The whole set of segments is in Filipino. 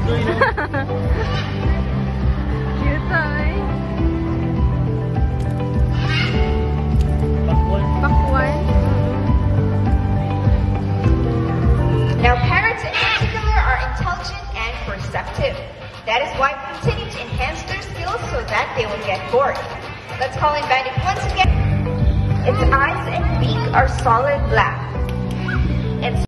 Cute ay. Pakwan. Now, parrots in particular are intelligent and perceptive. That is why we continue to enhance their skills so that they will get bored. Let's call in Bandit once again. Its eyes and beak are solid black. Its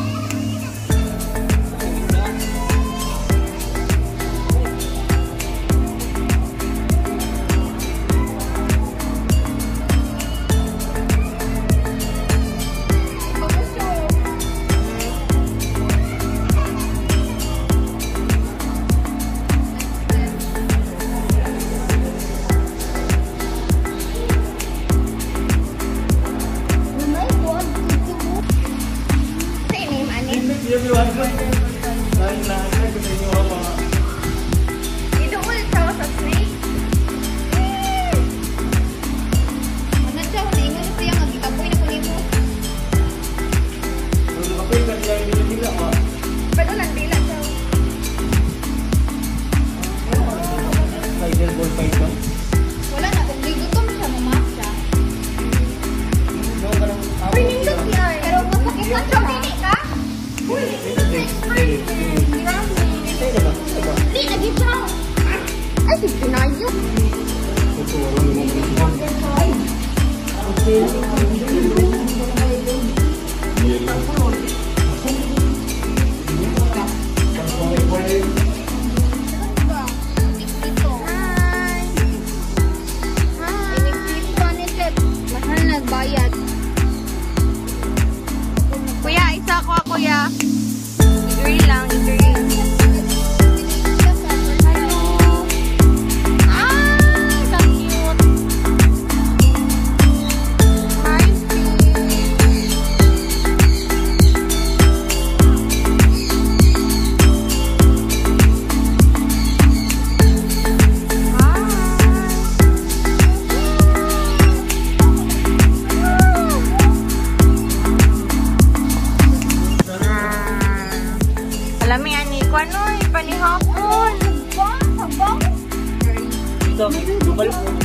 wala na, kung di gutom siya, mamaksa. Pero masakitan siya, pili ka? Uy, hindi, lagi siya. Ay, si Pinayo. Bayad. Kuya, isa ko kuya. Agree lang, agree. Alami ani ko ano panihapon. Sabang. Ito, balik mo.